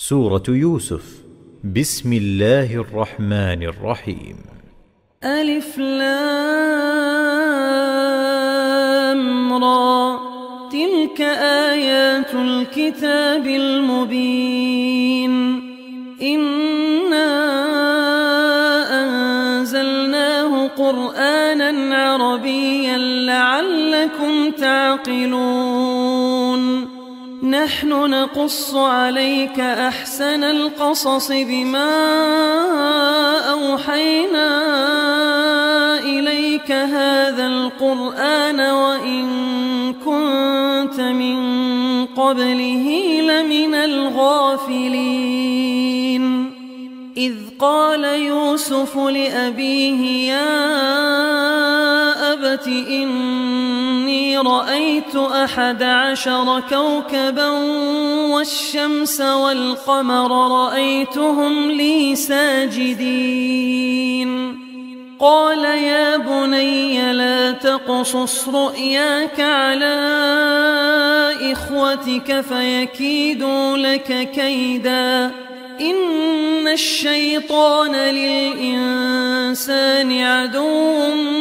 سورة يوسف. بسم الله الرحمن الرحيم. ألف لام را، تلك آيات الكتاب المبين. إنا أنزلناه قرآنا عربيا لعلكم تعقلون. نحن نقص عليك أحسن القصص بما أوحينا إليك هذا القرآن وإن كنت من قبله لمن الغافلين. إذ قال يوسف لأبيه يا أبت إني رأيت 11 كوكبا والشمس والقمر رأيتهم لي ساجدين. قال يا بني لا تقصص رؤياك على إخوتك فيكيدوا لك كيدا، إن الشيطان للإنسان عدو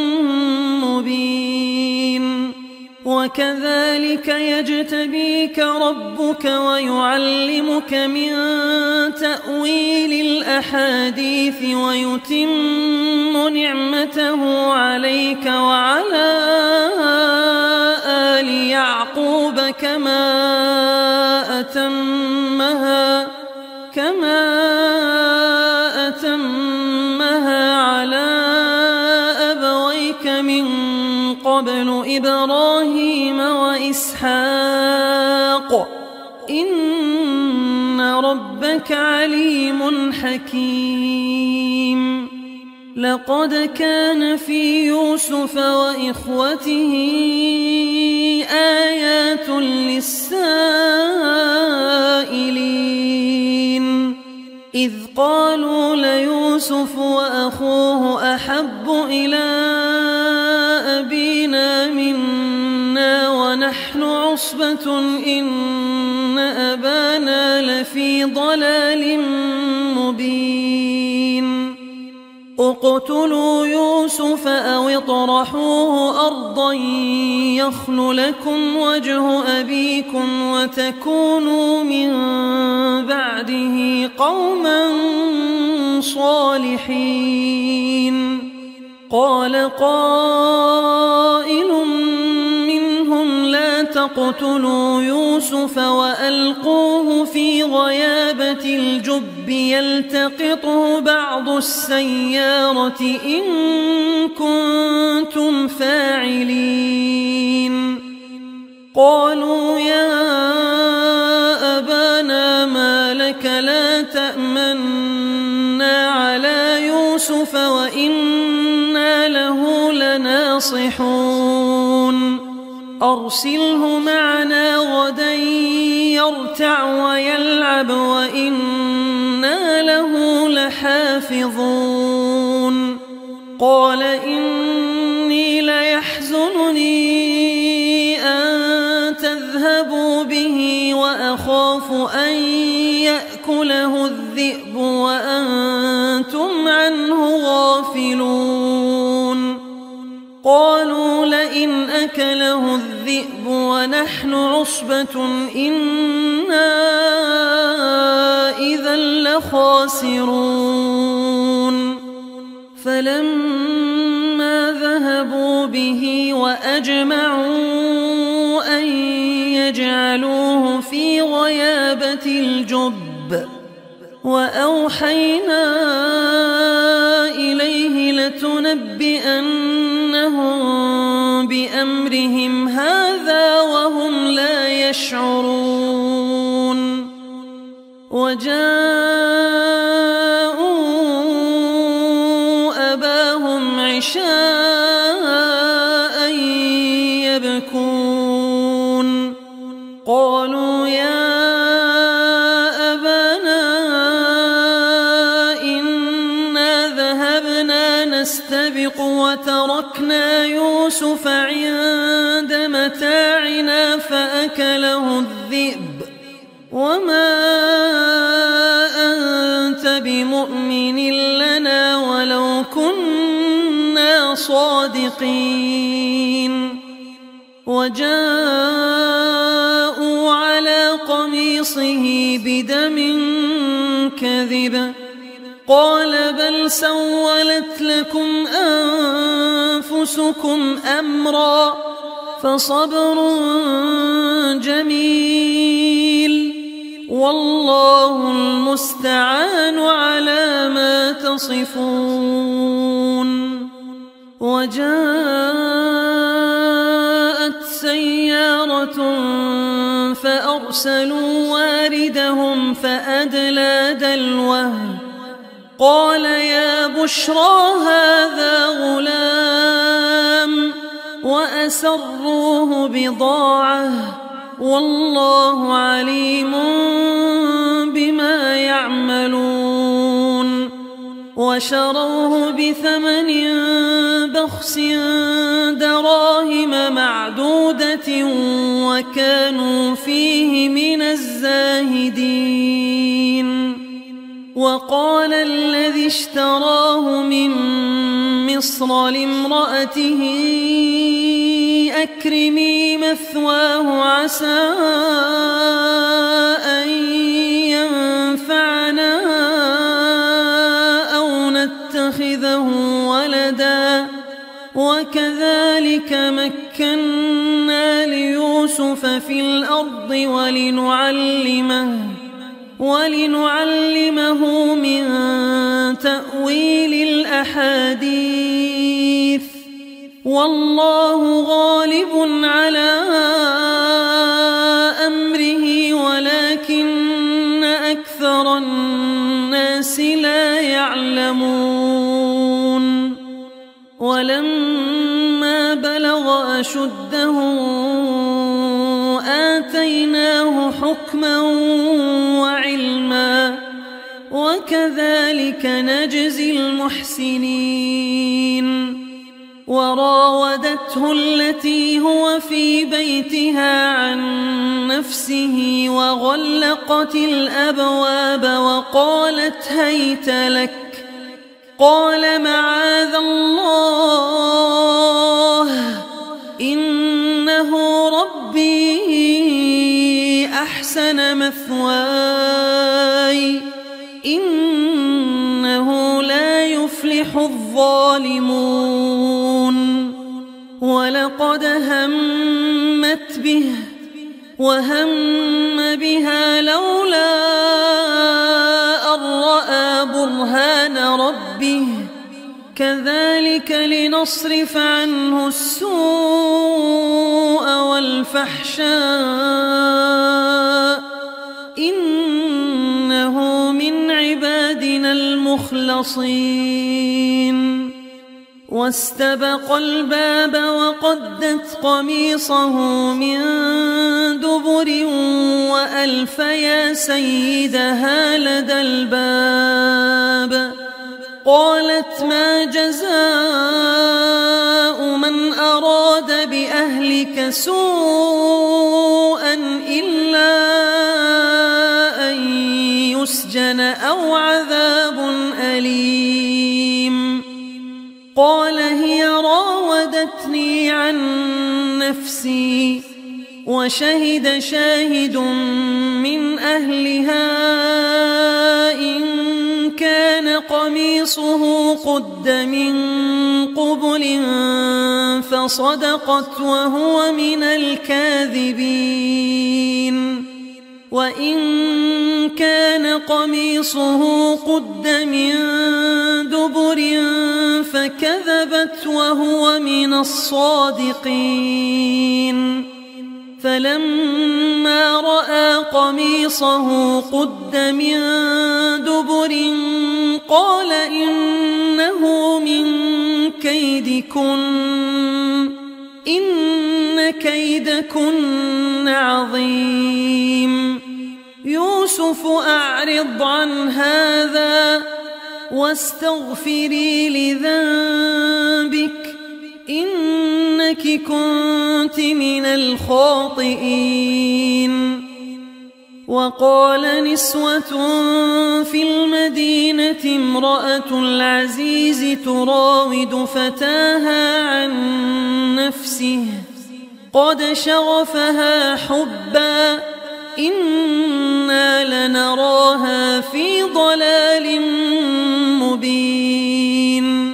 مبين. وكذلك يجتبيك ربك ويعلمك من تأويل الأحاديث ويتم نعمته عليك وعلى آل يعقوب كما أتمها على أبويك من قبل إبراهيم وإسحاق، إن ربك عليم حكيم. لقد كان في يوسف وإخوته آيات للسائلين، إذ قالوا ليوسف وأخوه أحب إلى أبينا منا ونحن عصبة إن أبانا لفي ضلال مبين. اقتلوا يوسف أو اطرحوه أرضا يخل لكم وجه أبيكم وتكونوا من بعده قوما صالحين. قال قائل منهم لا تقتلوا يوسف وألقوه في غيابة الجب يلتقطه بعض السيارة إن كنتم فاعلين. قالوا يا أبانا ما لك لا تأمنا على يوسف وإنا له لناصحون. أرسله معنا غدا يرتع ويلعب وإنا له لحافظون. قال إني ليحزنني أن تذهبوا به وأخاف أن يأكله الذئب وأنتم عنه غافلون. قالوا لئن أكله الذئب ونحن عصبة إنا إذا لخاسرون. فلما ذهبوا به وأجمعوا أن يجعلوه في غيابة الجب وأوحينا إليه لتنبئنهم بأمرهم هذا وهم لا يشعرون. وجاءوا أباهم عشاء يبكون. قالوا يا أبانا إنا ذهبنا نستبق وتركنا يوسف عند متاعنا فأكله الذئب وما الصادقين وجاءوا على قميصه بدم كذب قال بل سولت لكم أنفسكم أمرا فصبر جميل والله المستعان على ما تصفون. وجاءت سيارة فأرسلوا واردهم فأدلى دلوه قال يا بشرى هذا غلام وأسروه بضاعة والله عليم بما يعملون وشروه بثمن بخس دراهم معدودة وكانوا فيه من الزاهدين. وقال الذي اشتراه من مصر لامرأته أكرمي مثواه عسى أن ينفعنا أو نتخذه ولدا وكذلك مكنا ليوسف في الأرض ولنعلمه من تأويل الأحاديث والله غالب على أمره ولكن أكثر الناس لا يعلمون. ولما بلغ أشده آتيناه حكما وعلما وكذلك نجزي المحسنين. وراودته التي هو في بيتها عن نفسه وغلقت الأبواب وقالت هيت لك قال معاذ الله إنه ربي أحسن مثواي إنه لا يفلح الظالمون. ولقد همت به وهم بها لولا أن رأى برهان ربه كذلك لنصرف عنه السوء والفحشاء إنه من عبادنا المخلصين. واستبق الباب وقدت قميصه من دبر وألف يا سيدها لدى الباب قالت ما جزاء من أراد بأهلك سوءا إلا أن يسجن أو عذاب أليم. قال هي راودتني عن نفسي وشهد شاهد من أهلها إن كان قميصه قد من قبل فصدقت وهو من الكاذبين وإن كان قميصه قد من دبر فكذبت وهو من الصادقين. فلما رأى قميصه قد من دبر قال إنه من كيدكن إن كيدكن عظيم. يوسف أعرض عن هذا واستغفري لذنبك إنك كنت من الخاطئين. وقال نسوة في المدينة امرأة العزيز تراود فتاها عن نفسه قد شغفها حبا إنا لنراها في ضلال مبين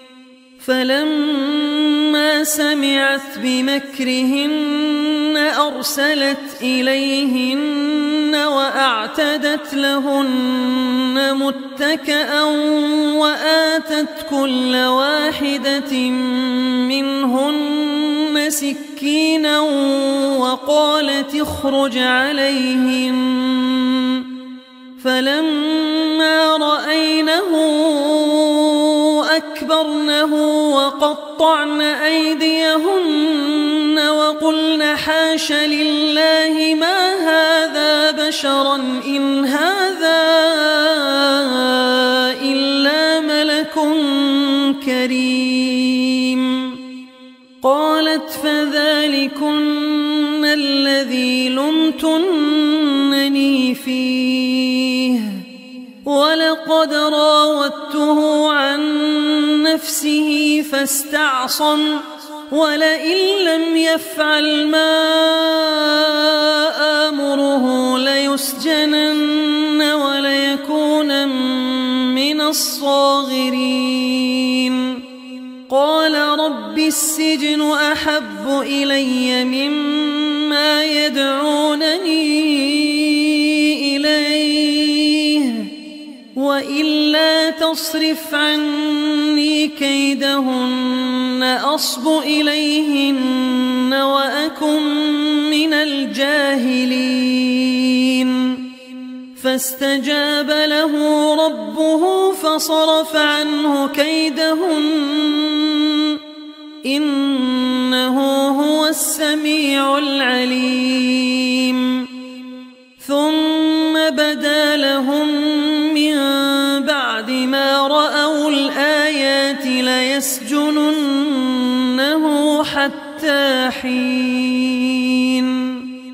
فلما سمعت بمكرهن أرسلت إليهن وأعتدت لهن متكأ وآتت كل واحدة منهن سكينا وقالت اخرج عليهن فلما رأينه أكبرنه وقطعن أيديهن وقلن حاش لله ما هذا بشرا إن هذا إلا ملك كريم قالت فذلكن الذي لمتنني فيه ولقد راودته عن نفسه فاستعصم ولئن لم يفعل ما آمره ليسجنن وليكون من الصاغرين قال رب السجن أحب إلي مما يدعونني إليه وإلا تصرف عني كيدهن أصب إليهن وأكن من الجاهلين فاستجاب له ربه فصرف عنه كيدهن إنه هو السميع العليم ثم بدا لهم من بعد ما رأوا الآيات ليسجننه حتى حين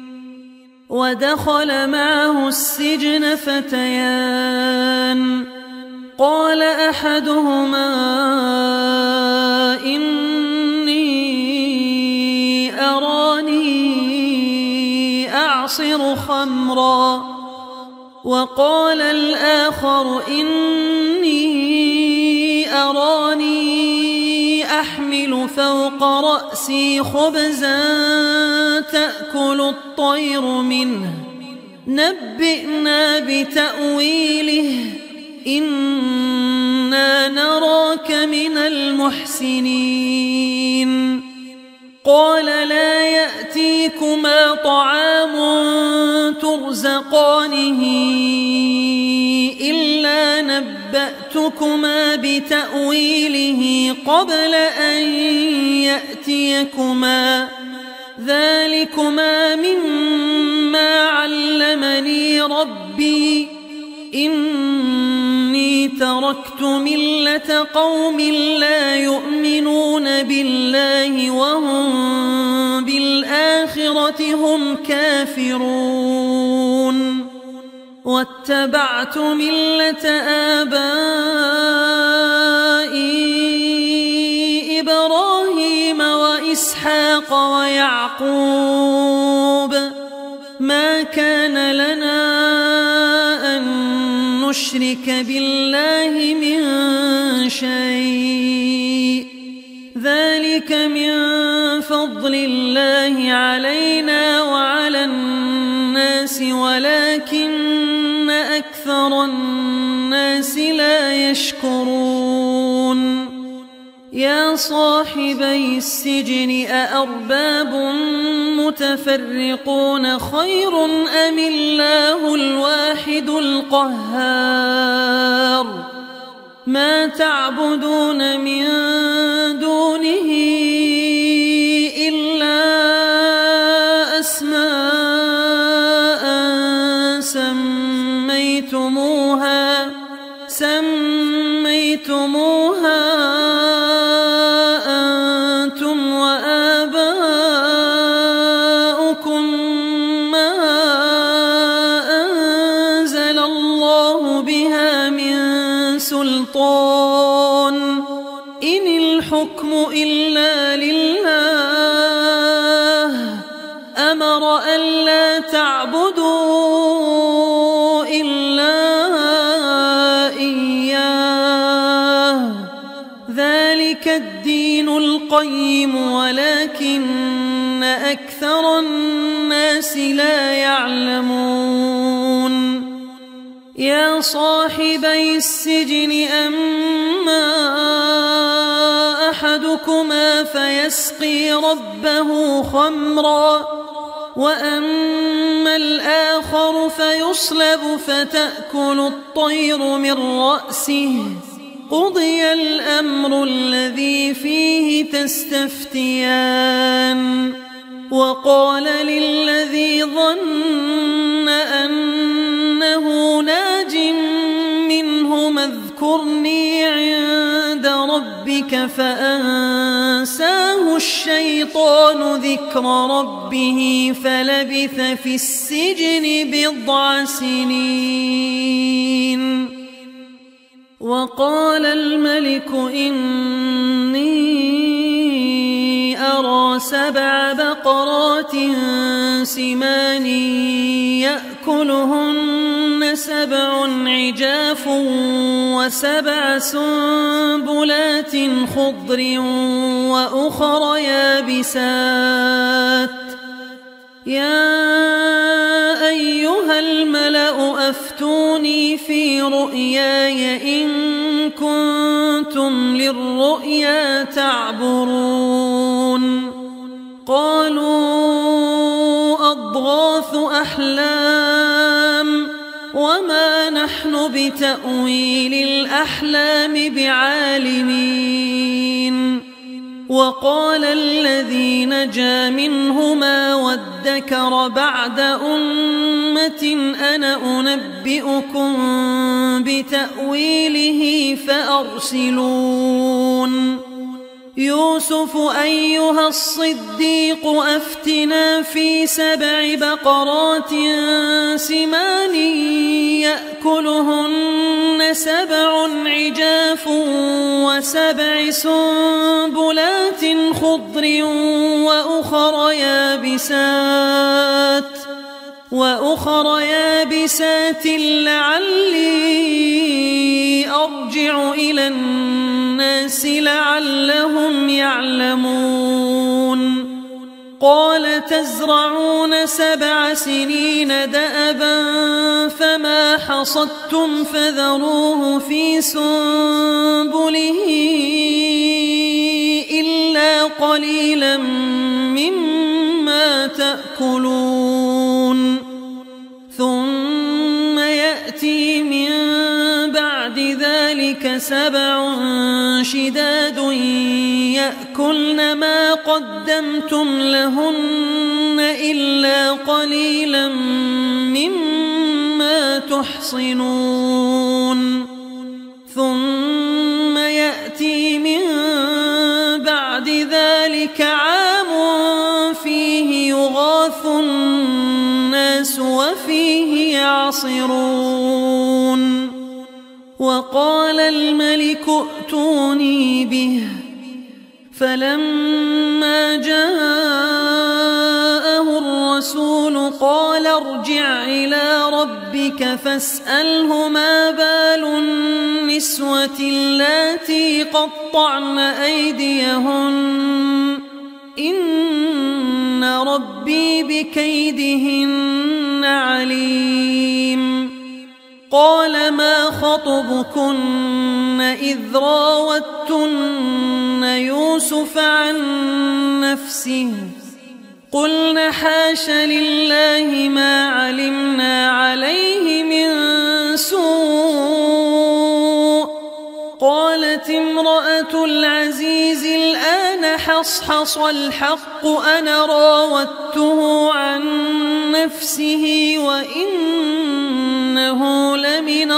ودخل معه السجن فتيان قال أحدهما إني أراني أعصر خمرا وقال الآخر إني أراني أحمل فوق رأسي خبزا تأكل الطير منه نبئنا بتأويله إنا نراك من المحسنين قال لا يأتيكما طعام ترزقانه إلا نبأتكما بتأويله قبل أن يأتيكما ذلكما مما علمني ربي إني تركت ملة قوم لا يؤمنون بالله وهم بالآخرة هم كافرون واتبعت ملة آبائي إبراهيم وإسحاق ويعقوب ما كان لنا أن نشرك بالله من شيء ذلك من فضل الله علينا وعلى الناس ولكن أكثر الناس لا يشكرون يا صاحبي السجن أأرباب متفرقون خير أم الله الواحد القهار ما تعبدون من دونه إلا أسماء سميتموها أنتم وآباؤكم ما بها من سلطان إن الحكم إلا لله أمر ألا تعبدوا إلا إياه ذلك الدين القيم ولكن أكثر الناس لا يعلمون يا صاحبي السجن أما أحدكما فيسقي ربه خمرا وأما الآخر فيصلب فتأكل الطير من رأسه قضي الأمر الذي فيه تستفتيان وقال للذي ظن أنه ناج منهما اذكرني عند ربك فأنساه الشيطان ذكر ربه فلبث في السجن 9 سنين وقال الملك إني أرى 7 بقرات سمان يأكلهن 7 عجاف و7 سنبلات خضر وأخر يابسات يا أيها الملأ أفتوني في رؤياي إن كنتم للرؤيا تعبرون قالوا أضغاث أحلام وما نحن بتأويل الأحلام بعالمين وقال الذي نجا منهما وادكر بعد أمة أنا أنبئكم بتأويله فأرسلون يوسف أيها الصديق أفتنا في 7 بقرات سمان يأكلهن 7 عجاف و7 سنبلات خضر وأخر يابسات لعلي أرجع إلى الناس لعلهم يعلمون قال تزرعون 7 سنين دأبا فما حصدتم فذروه في سنبله إلا قليلا مما تأكلون ثم يأتي من بعد ذلك 7 شداد يأكلن ما قدمتم لهن إلا قليلا مما تحصنون ثم يأتي من بعد ذلك عام فيه يغاث الناس وفيه يعصرون وقال الملك ائتوني به فلما جاءه الرسول قال ارجع إلى ربك فاسأله ما بال النسوة اللاتي قطعن أيديهن إن ربي بكيدهن عليم قال ما خطبكن إذ راوتن يوسف عن نفسه قلن حاش لله ما علمنا عليه من سوء قالت امرأة العزيز الآن حصحص الحق أنا راودته عن نفسه وإنه لمن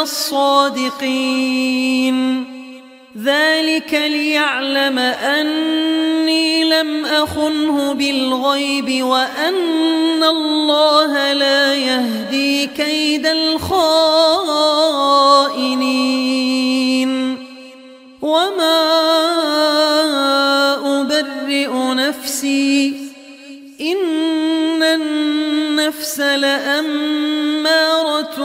الصادقين ذلك ليعلم أني لم أخنه بالغيب وأن الله لا يهدي كيد الخائنين لنفسي إن النفس لأمارة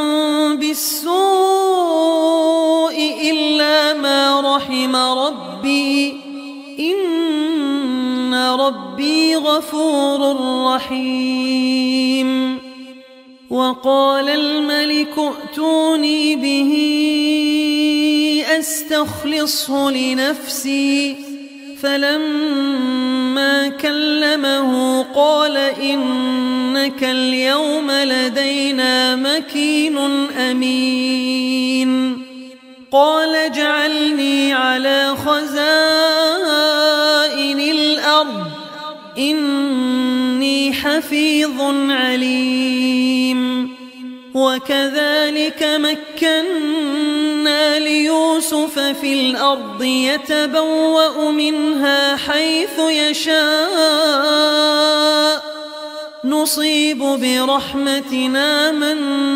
بالسوء إلا ما رحم ربي إن ربي غفور رحيم. وقال الملك ائتوني به أستخلصه لنفسي فلما كلمه قال إنك اليوم لدينا مكين أمين. قال اجعلني على خزائن الأرض إني حفيظ عليم. وكذلك مكنا ليوسف في الأرض يتبوأ منها حيث يشاء نصيب برحمتنا من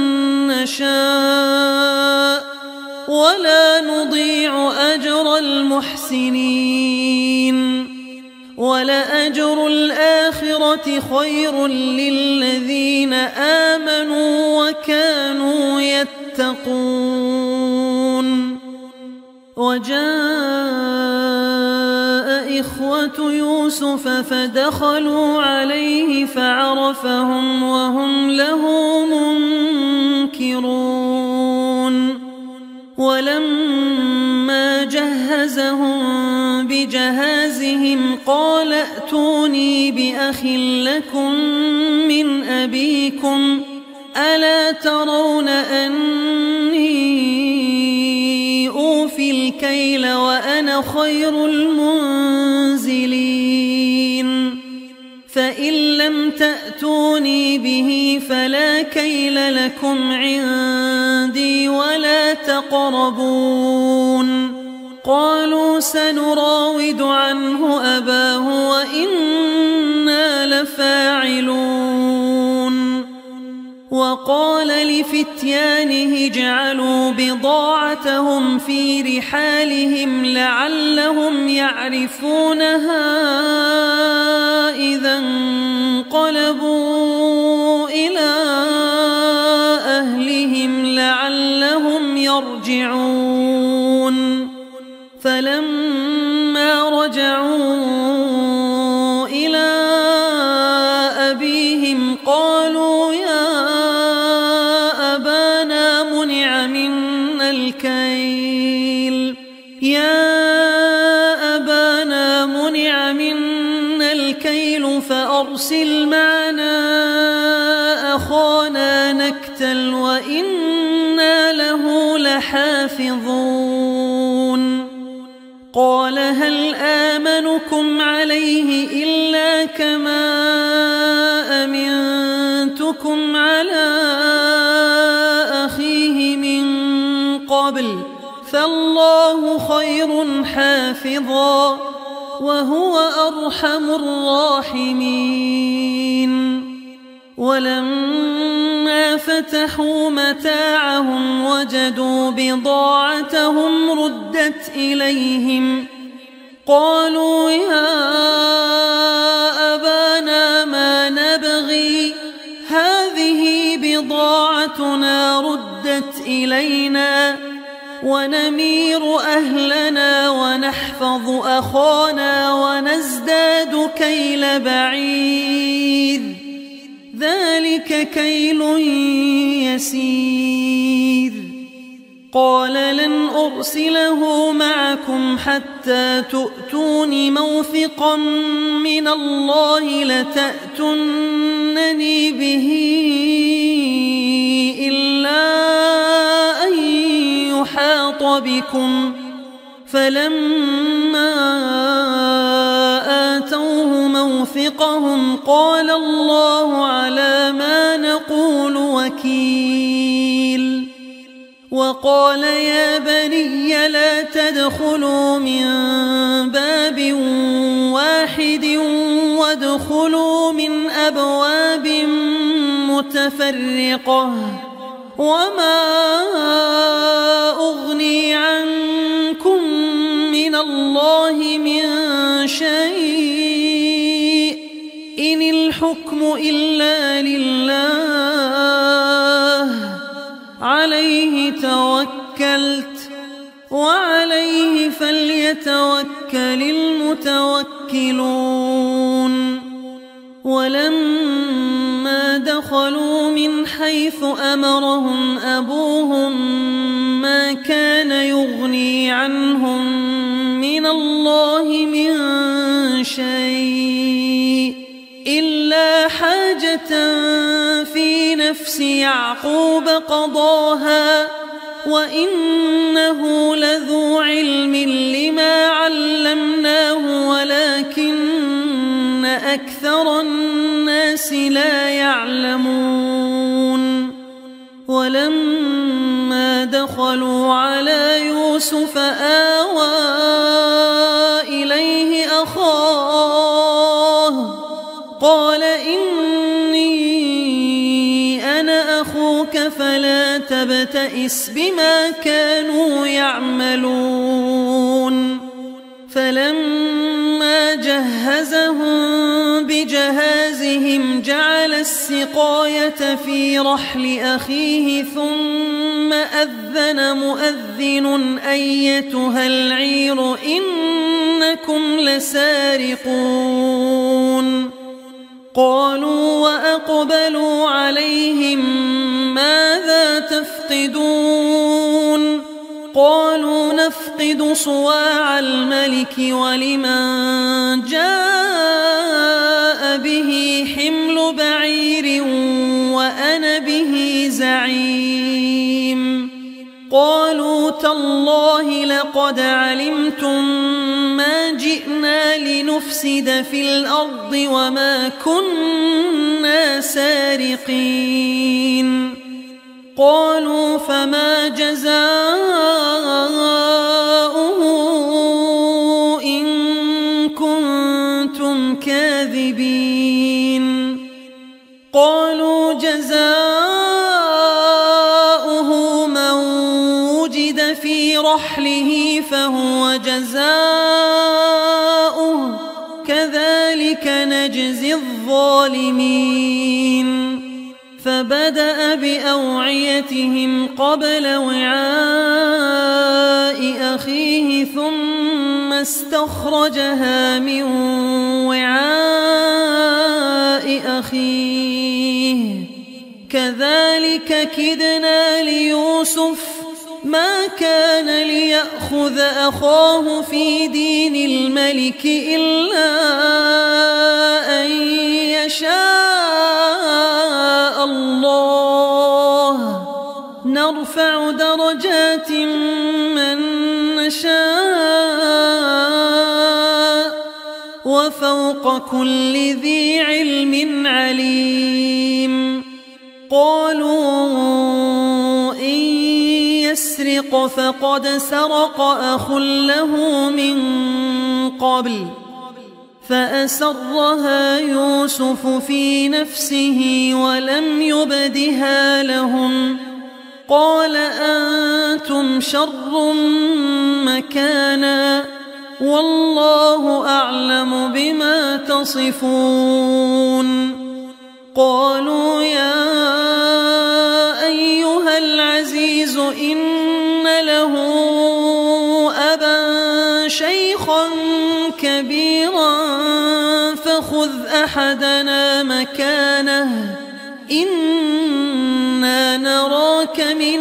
نشاء ولا نضيع أجر المحسنين. ولأجر الآخرة خير للذين آمنوا وكانوا يتقون. وجاء إخوة يوسف فدخلوا عليه فعرفهم وهم له منكرون. ولما جهزهم بجهازهم قال ائتوني بأخ لكم من أبيكم ألا ترون أني أوفي الكيل وأنا خير المنزلين. فإن لم تأتوني به فلا كيل لكم عندي ولا تقربون. قالوا سنراود عنه أباه وإنا لفاعلون. وقال لفتيانه اجعلوا بضاعتهم في رحالهم لعلهم يعرفونها إذا انقلبوا إلى أهلهم لعلهم يرجعون. فلما رجعوا إلى أبيهم قالوا يا أبانا منع منا الكيل فأرسل معنا أخانا نكتل وإنا له لحافظون. قال هل آمنكم عليه إلا كما أمنتكم على أخيه من قبل فالله خير حافظا وهو أرحم الراحمين. ولما فتحوا متاعهم وجدوا بضاعتهم ردت إليهم قالوا يا أبانا ما نبغي هذه بضاعتنا ردت إلينا ونمير أهلنا ونحفظ أخانا ونزداد كيل بعير ذلك كيل يسير. قال لن أرسله معكم حتى تؤتون موثقا من الله لتأتونني به إلا أن يحاط بكم. فلما آتوه موثقهم قال الله على ما نقول وكيل. وقال يا بني لا تدخلوا من باب واحد وادخلوا من أبواب متفرقة وما أغني عنكم من الله من شيء الحكم إلا لله عليه توكلت وعليه فليتوكل المتوكلون ولما دخلوا من حيث أمرهم أبوهم ما كان يغني عنهم من الله من شيء إلا حاجة في نفس يعقوب قضاها وإنه لذو علم لما علمناه ولكن أكثر الناس لا يعلمون ولما دخلوا على يوسف آوى إليه أخاه قال إني أنا أخوك فلا تبتئس بما كانوا يعملون فلما جهزهم بجهازهم جعل السقاية في رحل أخيه ثم أذن مؤذن أيتها العير إنكم لسارقون قالوا وأقبلوا عليهم ماذا تفقدون قالوا نفقد صواع الملك ولمن جاء به حمل بعير وأنا به زعيم قالوا تالله لقد علمتم ما جئنا لنفسد في الأرض وما كنا سارقين قالوا فما جزاؤه إن كنتم كاذبين قالوا جزاؤه من وجد في رحله فهو جزاؤه كذلك نجزي الظالمين فبدأ بأوعيتهم قبل وعاء أخيه ثم استخرجها من وعاء أخيه كذلك كدنا ليوسف ما كان ليأخذ أخاه في دين الملك إلا أن يشاء الله نرفع درجات من نشاء وفوق كل ذي علم عليم قالوا إن يسرق فقد سرق أخ له من قبل فأسرها يوسف في نفسه ولم يبدها لهم قال أنتم شر مكانا والله أعلم بما تصفون قالوا يا أيها العزيز إن له أبا شيخا كبيرا فخذ أحدنا مكانه إنا نراك من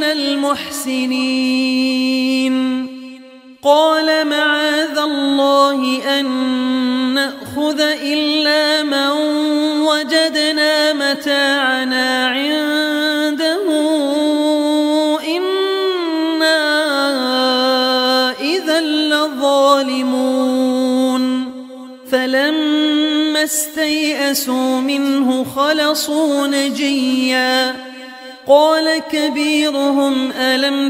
المحسنين قال معاذ الله أن نأخذ إلا من وجدنا متاعنا عنده إنا إذا لظالمون فلما استيئسوا منه خلصوا نجيا قال كبيرهم ألم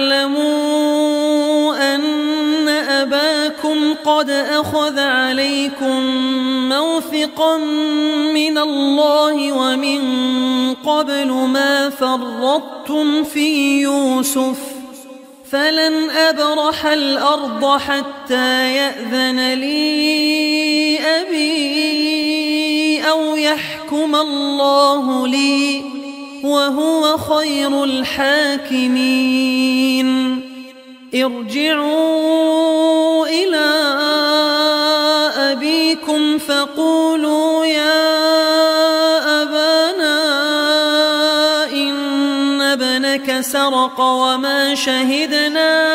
تعلموا أن أباكم قد أخذ عليكم موثقا من الله ومن قبل ما فرطتم في يوسف فلن أبرح الأرض حتى يأذن لي أبي أو يحكم يحكم الله لي وهو خير الحاكمين ارجعوا إلى أبيكم فقولوا يا أبانا إن ابنك سرق وما شهدنا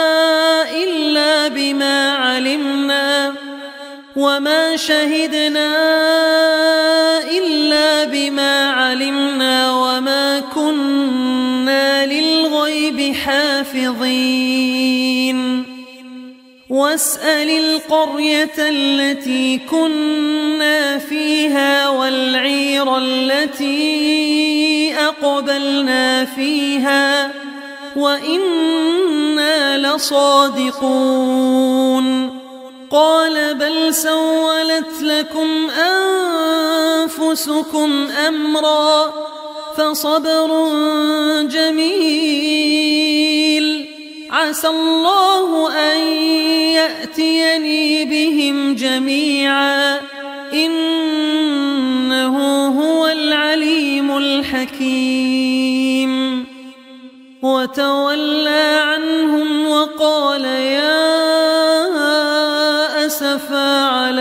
إلا بما علمنا وما كنا للغيب حافظين واسأل القرية التي كنا فيها والعير التي أقبلنا فيها وإنا لصادقون قال بل سولت لكم أنفسكم أمرا فصبر جميل عسى الله أن يأتيني بهم جميعا إنه هو العليم الحكيم وتولى عنهم وقال يا أسفا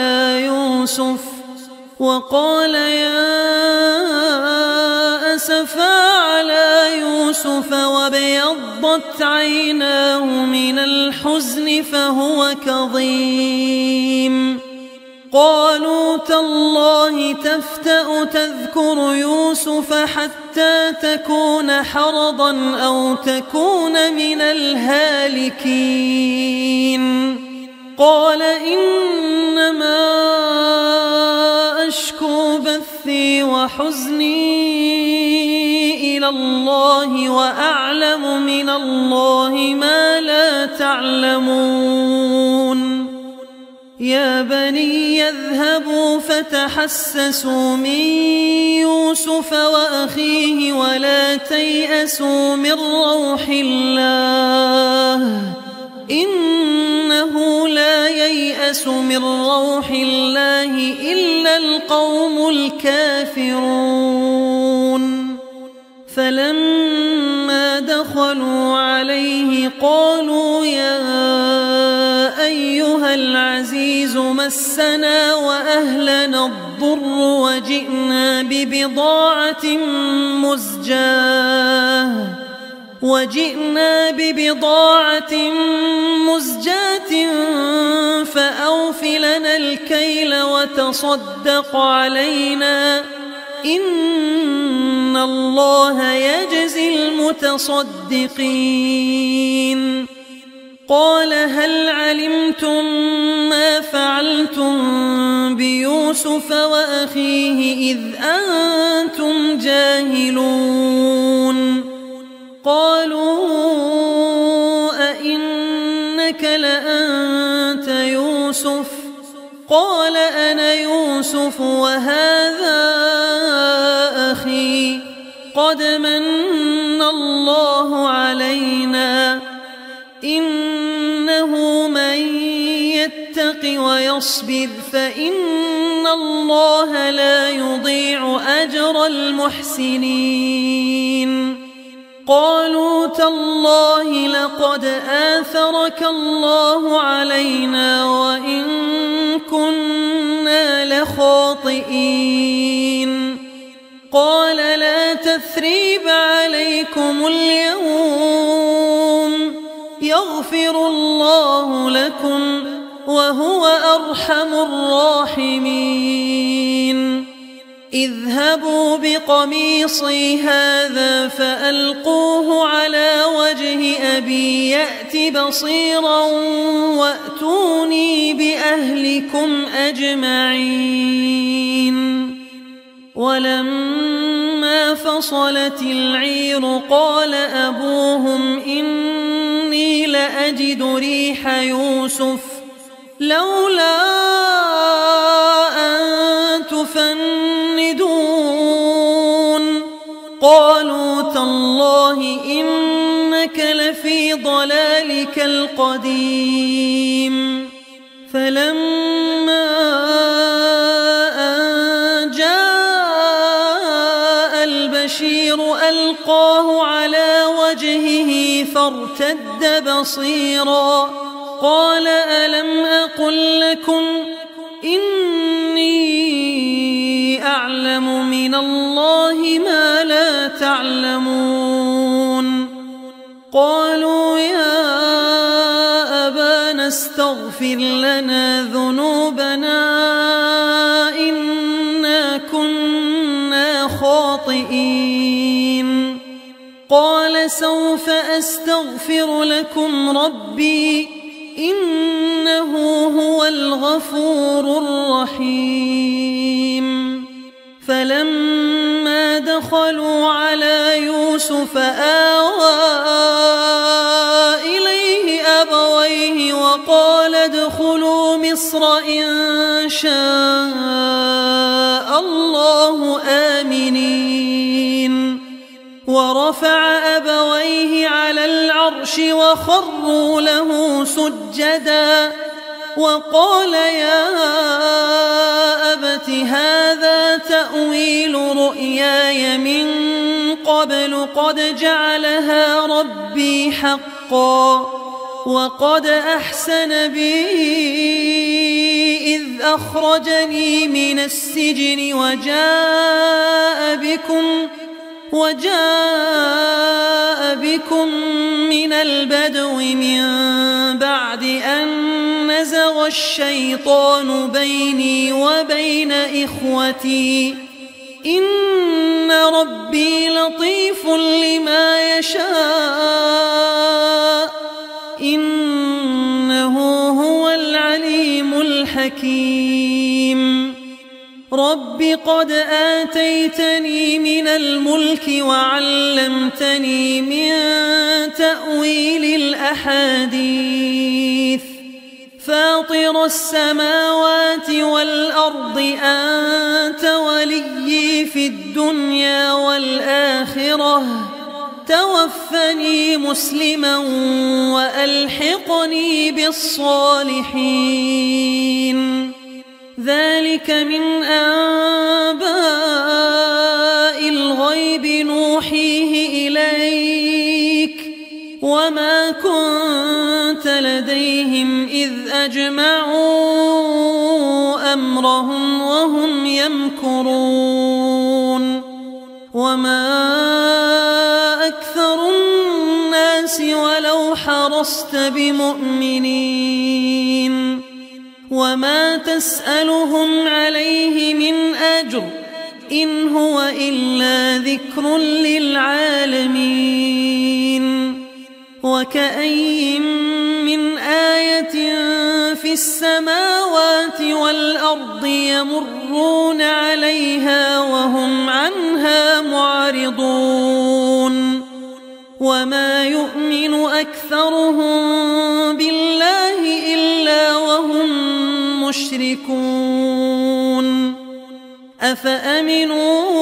على يوسف وابيضت عيناه من الحزن فهو كظيم قالوا تالله تفتأ تذكر يوسف حتى تكون حرضا أو تكون من الهالكين قال إنما أشكو بثي وحزني إلى الله وأعلم من الله ما لا تعلمون يا بني يذهبوا فتحسسوا من يوسف وأخيه ولا تيأسوا من روح الله إنه لا ييأس من روح الله إلا القوم الكافرون فلما دخلوا عليه قالوا يا أيها العزيز مسنا وأهلنا الضر وجئنا ببضاعة مزجاة فأوف لنا الكيل وتصدق علينا إن الله يجزي المتصدقين قال هل علمتم ما فعلتم بيوسف وأخيه إذ أنتم جاهلون قالوا أئنك لأنت يوسف قال أنا يوسف وهذا أخي قد من الله علينا إنه من يتق ويصبر فإن الله لا يضيع أجر المحسنين قالوا تالله لقد آثرك الله علينا وإن كنا لخاطئين قال لا تثريب عليكم اليوم يغفر الله لكم وهو أرحم الراحمين اذهبوا بقميصي هذا فألقوه على وجه أبي يأت بصيرا وأتوني بأهلكم أجمعين ولما فصلت العير قال أبوهم إني لأجد ريح يوسف لولا أن تفندون قالوا تالله إنك لفي ضلالك القديم فلما أن جاء الله على وجهه فارتد بصيرا قال ألم أقل لكم إني أعلم من الله ما لا تعلمون قالوا يا أبانا استغفر لنا ذنوبنا إنا كنا خاطئين قال سوف أستغفر لكم ربي إنه هو الغفور الرحيم فلما دخلوا على يوسف آوى إليه أبويه وقال ادخلوا مصر إن شاء الله آمنين ورفع أبويه على العرش وخروا له سجدا وقال يا أبت هذا تأويل رؤياي من قبل قد جعلها ربي حقا وقد أحسن بي إذ أخرجني من السجن وجاء بكم من البدو من بعد أن نزغ الشيطان بيني وبين إخوتي إن ربي لطيف لما يشاء إنه هو العليم الحكيم رب قد آتيتني من الملك وعلمتني من تأويل الأحاديث فاطر السماوات والأرض أنت وليي في الدنيا والآخرة توفني مسلما وألحقني بالصالحين ذلك من أنباء الغيب نوحيه إليك وما كنت لديهم إذ أجمعوا أمرهم وهم يمكرون وما أكثر الناس ولو حرصت بمؤمنين وما تسألهم عليه من أجر إن هو إلا ذكر للعالمين وكأين من آية في السماوات والأرض يمرون عليها وهم عنها معرضون وما يؤمن أكثرهم بالله إلا وهم مشركون أفأمنوا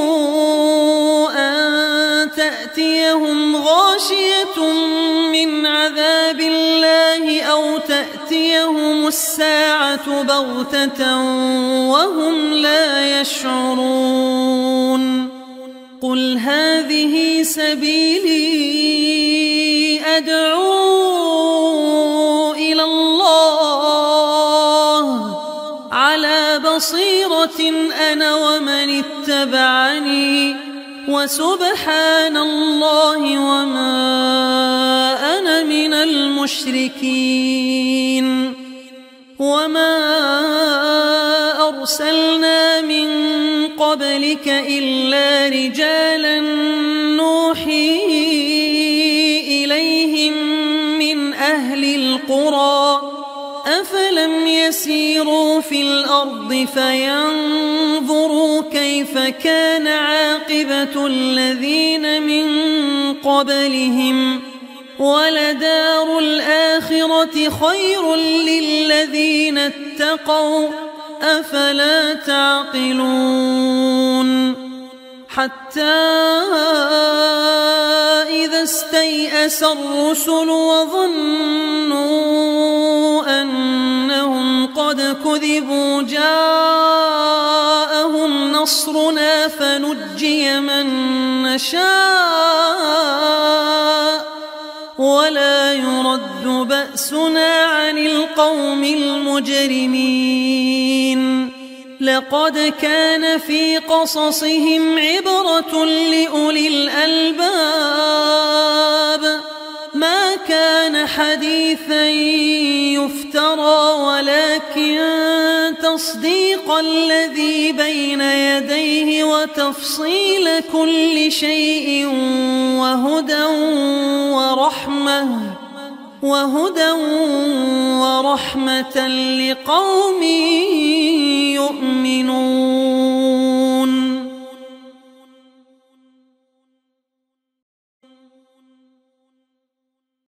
أن تأتيهم غاشية من عذاب الله أو تأتيهم الساعة بغتة وهم لا يشعرون قل هذه سبيلي أدعو إلى الله على بصيرة أنا ومن اتبعني وسبحان الله وما أنا من المشركين وما أرسلنا من قبلك إلا رجالا نوحي إليهم من أهل القرى أفلم يسيروا في الأرض فينظروا كيف كان عاقبة الذين من قبلهم ولدار الآخرة خير للذين اتقوا أفلا تعقلون حتى إذا استيأس الرسل وظنوا أنهم قد كذبوا جاءهم نصرنا فنجي من نشاء ولا يرد بأسنا عن القوم المجرمين لقد كان في قصصهم عبرة لأولي الألباب ما كان حديثا يفترى ولكن تصديق الذي بين يديه وتفصيل كل شيء وهدى ورحمة لقوم يؤمنون.